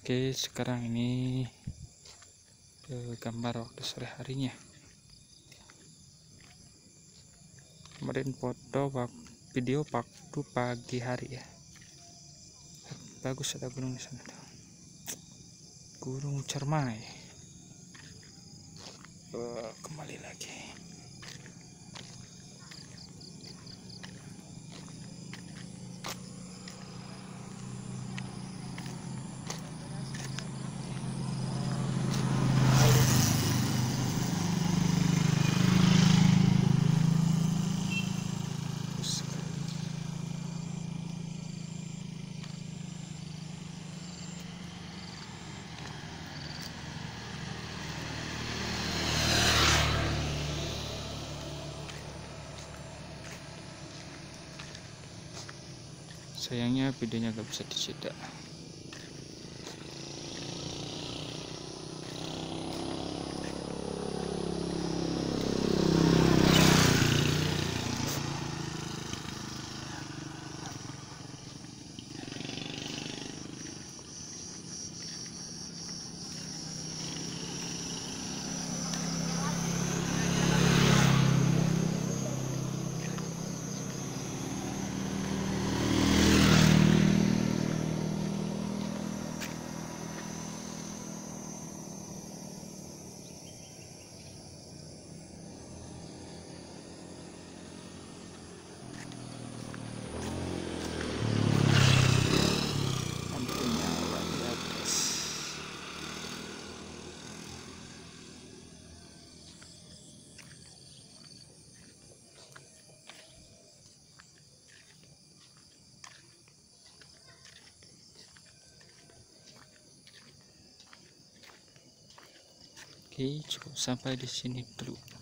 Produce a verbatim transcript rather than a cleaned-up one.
Oke, sekarang ini eh, gambar waktu sore harinya. Kemarin foto video waktu pagi hari ya. Bagus, ada gunung di sana tuh. Gunung Cermai. Oh, kembali lagi. Sayangnya videonya gak bisa dicetak. Oke, cukup sampai di sini dulu.